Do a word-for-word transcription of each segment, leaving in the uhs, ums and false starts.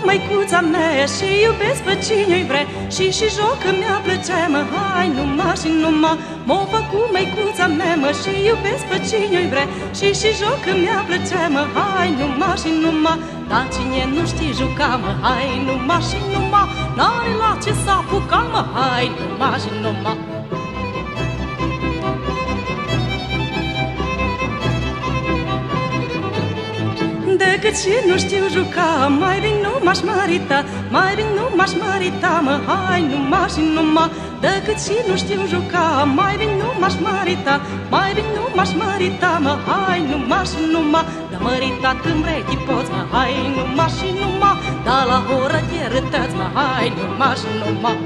măicuța mea și iubesc pe cine-i vrea. Și și joc că mi-a plăcea, mă, hai numai și numai. M-o făcut măicuța mea, mă, și iubesc pe cine-i vrea. Și și joc că mi-a plăcea, mă, hai numai și numai. Dar cine nu știe juca, mă, hai numai și numai. N-are la ce s-a apucat, mă, hai numai și numai. Decât și nu știu juca, mai bine nu m-aș mărita, mai bine nu m-aș mărita, mă, hai numai și numai. Decât și nu știu juca, mai bine nu m-aș mărita, mai bine nu m-aș mărita, mă, hai numai și numai. Dar mărita când vrei poți, mă, hai numai și numai. Dar la oră te râtăți, mă, hai numai și numai.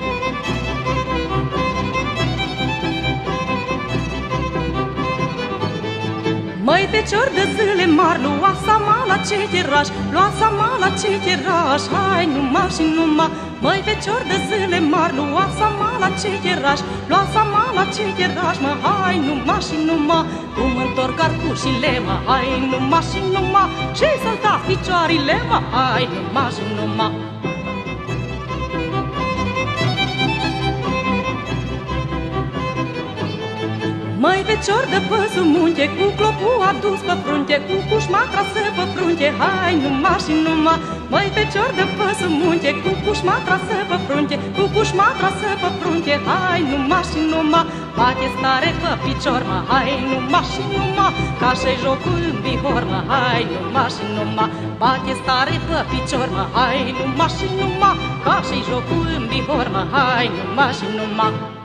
Măi, fecior de zile mari, lua seama la ce tiraș, lua seama la ce tiraș, hai numai și numai. Măi, fecior de zile mari, lua seama la ce tiraș, lua seama la ce tiraș, mă, hai numai și numai. Cum întorc arcușile, mă, hai numai și numai. Și să-l da ficioarele, mă, hai numai și numai. Măi, fecior de păsul munte, cu clopul adus pe frunte, cu cușma trasă pe frunte, hai numai și numai. Măi, fecior de păsul munte, cu cușma trasă pe frunte, cu cușma trasă pe frunte, hai numai și numai. Bate stare pe picior, mă, hai numai și numai. Ca și-i jocul în vihor, mă, hai numai și numai. Bate stare pe picior, mă, hai numai și numai. Ca și-i jocul în vihor, mă, hai numai și numai.